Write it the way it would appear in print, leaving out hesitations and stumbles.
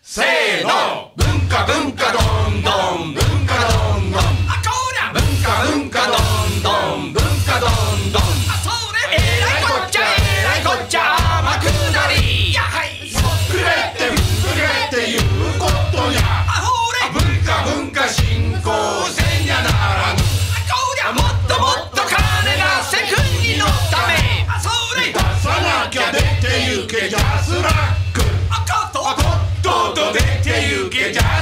せーの、文化文化どんどん、文化どんどん、 あこら文化文化どんどん、文化どんどん、 あそれえらいこっちゃえらいこっちゃ天下りやはいそっくれってふっくれっていうことや、 あほれ文化文化振興せんやならぬ、 あこりゃもっともっと金が世間にのためあそれ出さなきゃ出てゆけジャスラック、 あかととっとと出てゆけジャ